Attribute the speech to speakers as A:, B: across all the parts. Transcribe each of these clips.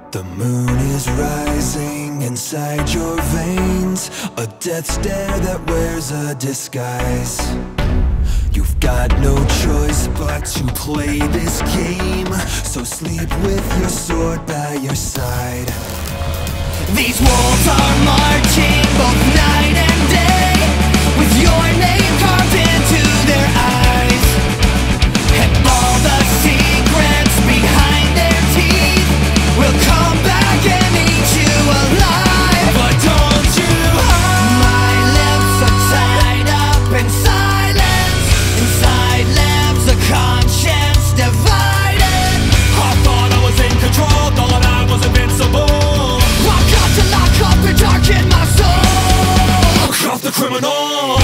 A: The moon is rising inside your veins, a death stare that wears a disguise. You've got no choice but to play this game, so sleep with your sword by your side. These wolves are marching both night and day, with your name carved into their eyes, and all the secrets behind their teeth will come back and eat you alive. But don't you hide. My lips are tied up in silence. Inside lives a conscience divided. I thought I was in control, thought I was invincible. I've got to lock up the dark in my soul. Lock off the criminal.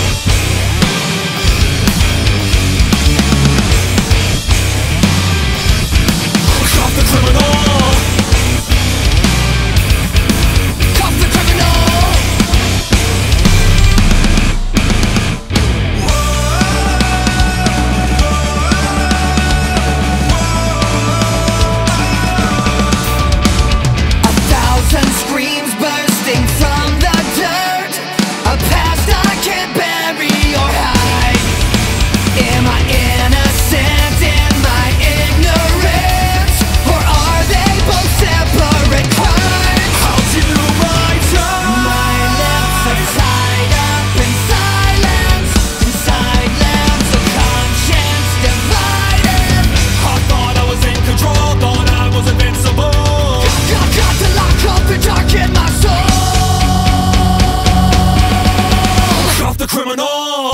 A: Criminal.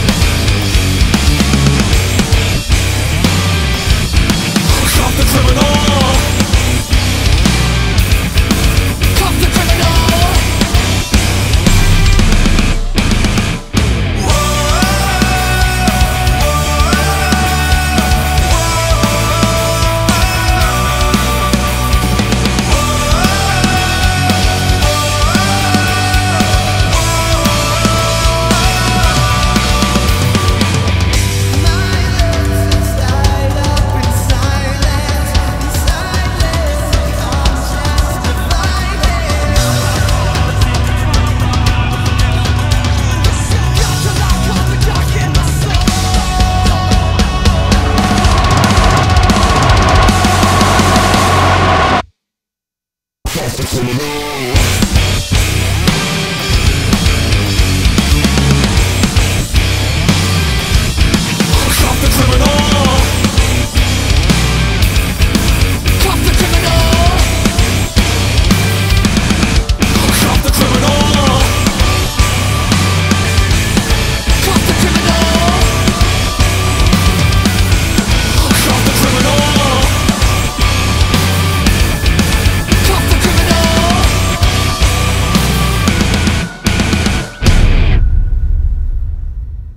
A: Stop the criminal.